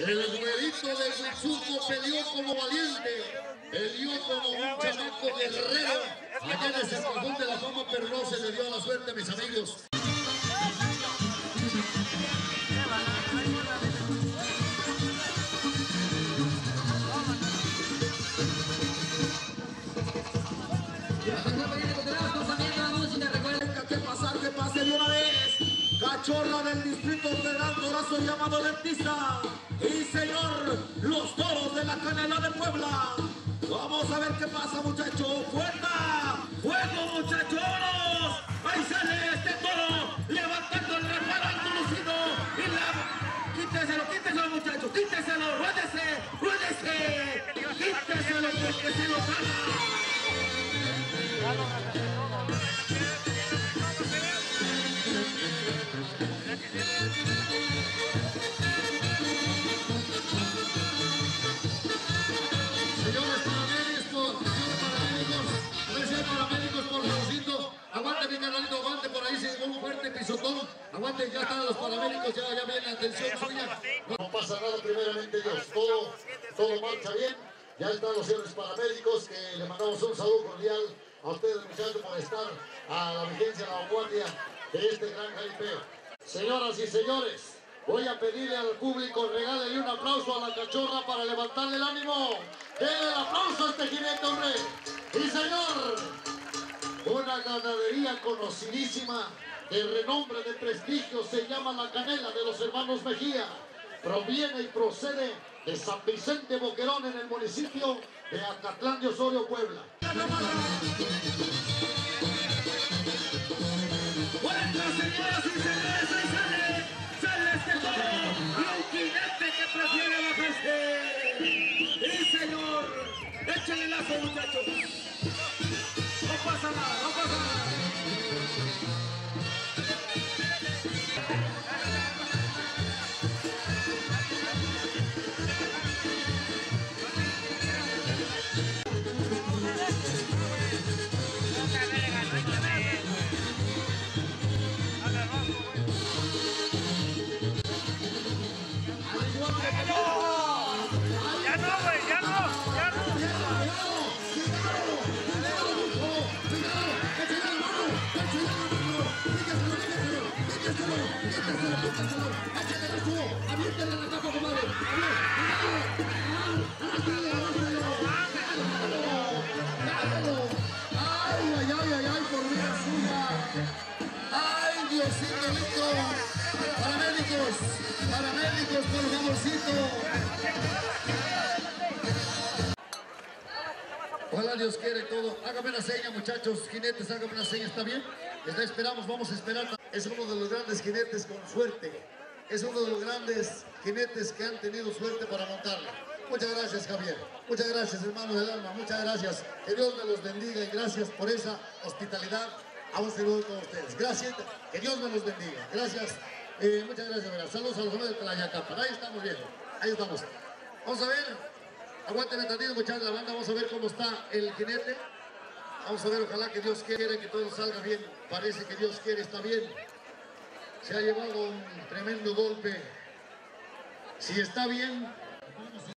El güerito de Huitzuco peleó como valiente, peleó como un chamaco guerrero allá en el Salón de la Fama, pero no se le dio la suerte, mis amigos. Que pase de una vez, cachorra del Distrito Federal, Dorazo llamado Dentista. Y señor, los toros de la Canela de Puebla. Vamos a ver qué pasa, muchachos. ¡Fuerza! ¡Fuego, muchachos! Ahí sale este toro, levantando el reparo lucido. Y la... Quíteselo, muchachos, quíteselo, ruédese. Quíteselo porque se lo gana. Aguante mi canalito, aguante por ahí, se llegó un fuerte pisotón. Aguante, ya están los paramédicos, ya viene la atención suya. No pasa nada, primeramente Dios, todo marcha bien. Ya están los señores paramédicos, que le mandamos un saludo cordial a ustedes, muchachos, por estar a la vigencia, a la vanguardia de este gran jaripeo. Señoras y señores, voy a pedirle al público, regálenle un aplauso a la cachorra para levantarle el ánimo. Denle el aplauso a este jinete, hombre. Y señor, una ganadería conocidísima, de renombre, de prestigio, se llama La Canela de los hermanos Mejía. Proviene y procede de San Vicente Boquerón, en el municipio de Acatlán de Osorio, Puebla. Bueno, señoras y señores, ahí sale este toro, y un jinete que prefiere bajarse. Y señor, échale lazo, muchachos. No pasa nada. ¡Ay, Diosito lindo! Paramédicos, por favorcito. Ojalá Dios quiere todo. Hágame una seña, muchachos, jinetes, hágame una seña, ¿está bien? Vamos a esperar. Es uno de los grandes jinetes con suerte. Es uno de los grandes jinetes que han tenido suerte para montarla. Muchas gracias, Javier. Muchas gracias, hermanos del alma. Muchas gracias. Que Dios me los bendiga y gracias por esa hospitalidad. A un saludo con ustedes. Gracias. Que Dios me los bendiga. Gracias. Muchas gracias, ¿verdad? Saludos a los jóvenes de Tlayacapan. Ahí estamos viendo. Ahí estamos. Vamos a ver. Aguántenme tantito, muchachos, la banda. Vamos a ver cómo está el jinete. Vamos a ver, ojalá que Dios quiere que todo salga bien. Parece que Dios quiere, está bien. Se ha llevado un tremendo golpe. Si está bien,